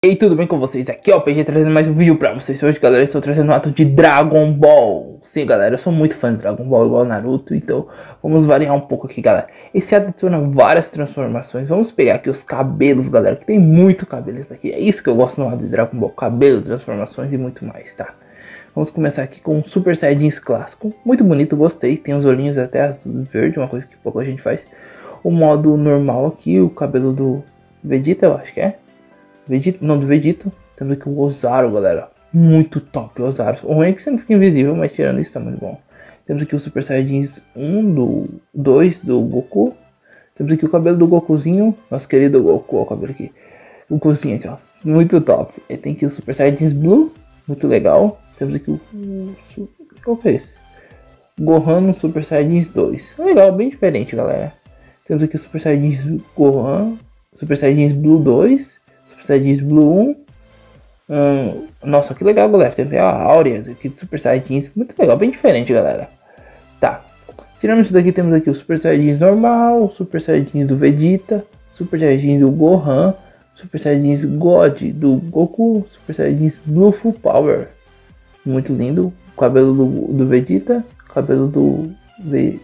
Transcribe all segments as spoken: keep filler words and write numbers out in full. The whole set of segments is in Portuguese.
E aí, tudo bem com vocês? Aqui é o P G trazendo mais um vídeo pra vocês. Hoje, galera, estou trazendo um ato de Dragon Ball. Sim, galera, eu sou muito fã de Dragon Ball, igual Naruto. Então, vamos variar um pouco aqui, galera. Esse ato adiciona várias transformações. Vamos pegar aqui os cabelos, galera, que tem muito cabelo isso daqui. É isso que eu gosto no ato de Dragon Ball. Cabelo, transformações e muito mais, tá? Vamos começar aqui com o Super Saiyajins clássico. Muito bonito, gostei. Tem os olhinhos até azul verde, uma coisa que pouco a gente faz. O modo normal aqui, o cabelo do Vegeta, eu acho que é. Vegeta, não, do Vegeta. Temos aqui o Ozaru, galera. Muito top, o Ozaru. O ruim é que você não fica invisível, mas tirando isso tá muito bom. Temos aqui o Super Saiyajins um, do dois do Goku. Temos aqui o cabelo do Gokuzinho. Nosso querido Goku, ó, o cabelo aqui. O Gokuzinho aqui, ó. Muito top. E tem aqui o Super Saiyajins Blue. Muito legal. Temos aqui o... Qual que é esse? Gohan no Super Saiyajins dois. Legal, bem diferente, galera. Temos aqui o Super Saiyajins Gohan. Super Saiyajins Blue dois. Saiyajins Blue um. Hum, nossa, que legal, galera. Tem até a Áurea aqui de Super Saiyajins. Muito legal, bem diferente, galera. Tá. Tirando isso daqui, temos aqui o Super Saiyajins normal, Super Saiyajins do Vegeta, Super Saiyajins do Gohan, Super Saiyajins God do Goku, Super Saiyajins Blue Full Power. Muito lindo. Cabelo do, do Vegeta, cabelo do v,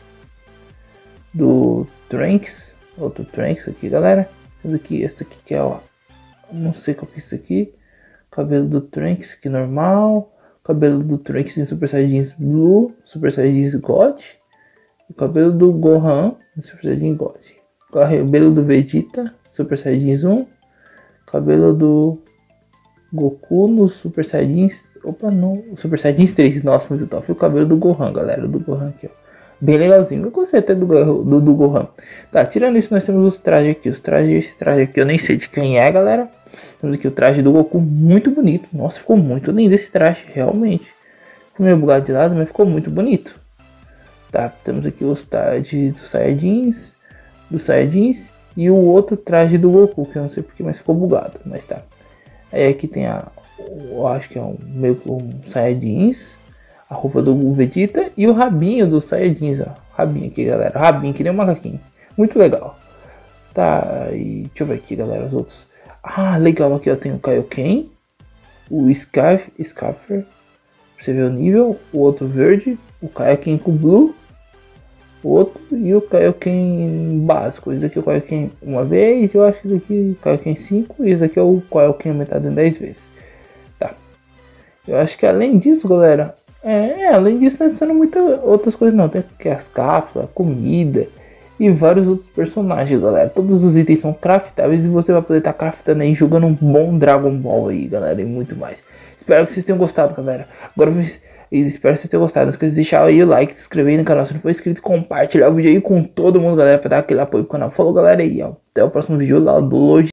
do Trunks, outro Trunks aqui, galera. Temos aqui esse aqui que é o, não sei qual que é isso aqui. Cabelo do Trunks aqui normal. Cabelo do Trunks em Super Saiyajins Blue, Super Saiyajins God. O cabelo do Gohan em Super Saiyajin God. Cabelo do Vegeta, Super Saiyajins um. Cabelo do Goku no Super Saiyajins. Opa, não. Super Saiyajins três. Nossa, muito top. E o cabelo do Gohan, galera. Do Gohan aqui, ó. Bem legalzinho. Eu gostei até do, do, do Gohan. Tá, tirando isso, nós temos os trajes aqui. Os trajes, esse traje aqui eu nem sei de quem é, galera. Temos aqui o traje do Goku, muito bonito. Nossa, ficou muito lindo esse traje, realmente. Ficou meio bugado de lado, mas ficou muito bonito. Tá, temos aqui os trajes dos Saiyajins. Dos Saiyajins. E o outro traje do Goku, que eu não sei porque, mas ficou bugado. Mas tá. Aí aqui tem a... Eu acho que é um meio que um Saiyajins. A roupa do Vegeta e o rabinho do Saiyajins, ó. Rabinho aqui, galera. Rabinho, que nem um macaquinho. Muito legal. Tá, e deixa eu ver aqui, galera, os outros. Ah, legal, aqui ó, tem o Kaioken. O Scarf, Scarfer. Pra você ver o nível. O outro verde. O Kaioken com Blue. O outro e o Kaioken básico. Esse daqui é o Kaioken uma vez. Eu acho que esse daqui é o Kaioken cinco. E esse daqui é o Kaioken aumentado em dez vezes. Tá. Eu acho que além disso, galera... É, além disso, não adicionam muitas outras coisas não. Tem aqui as cápsulas, comida e vários outros personagens, galera. Todos os itens são craftáveis e você vai poder estar tá craftando aí, jogando um bom Dragon Ball aí, galera, e muito mais. Espero que vocês tenham gostado, galera. Agora, espero que vocês tenham gostado. Não esqueça de deixar aí o like, se inscrever aí no canal se não for inscrito, compartilhar o vídeo aí com todo mundo, galera, para dar aquele apoio pro canal. Falou, galera, e até o próximo vídeo lá do Lojinha.